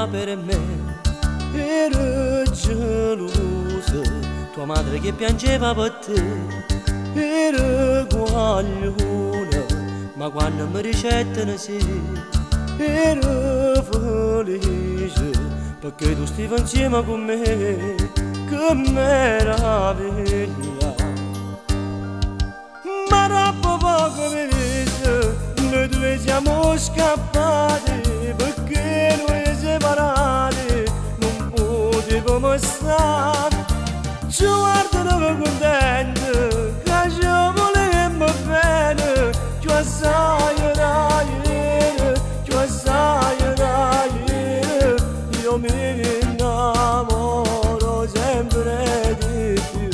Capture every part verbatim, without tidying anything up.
piangeva per me, era gelosa, tua madre che piangeva per te, era guagliona, ma quando mi ricettano sì, era felice, perché tu stai insieme con me, che meraviglia. Ma troppo poco mi dice, noi due siamo scappati, perché noi separati non potevamo stare. Ci guardano contento, che ci volemmo bene, ci assai da ieri, ci assai da ieri, io mi innamoro sempre di più.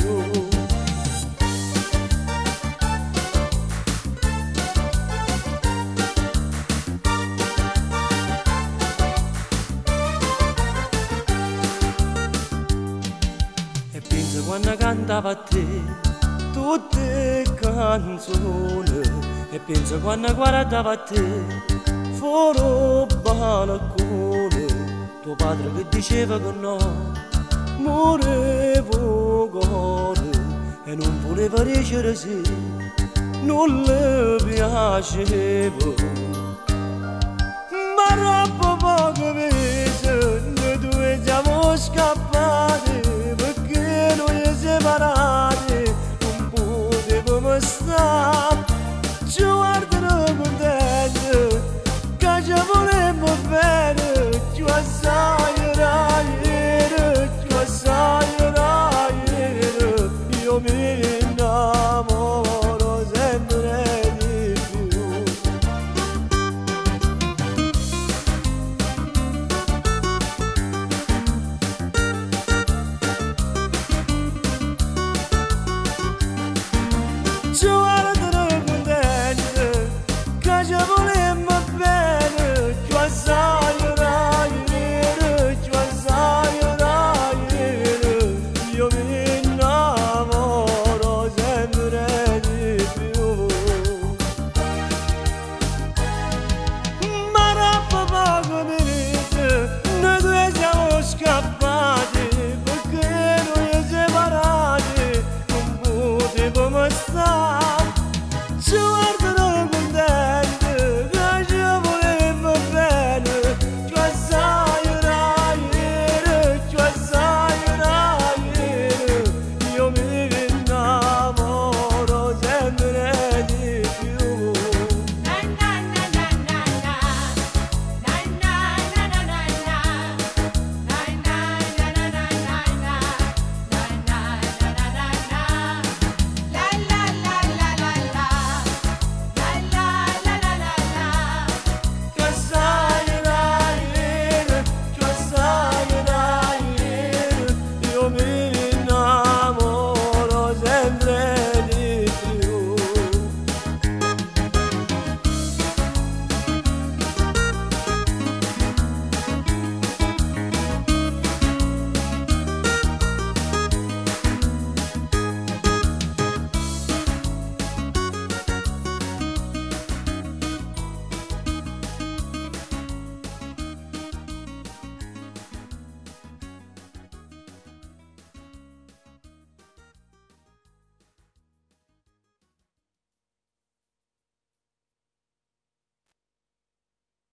E penso quando cantava a te tutte canzoni, e penso quando guardava a te fuori balcone, tuo padre che diceva che no, morevo cuore, e non voleva dicere sì, non le piacevo.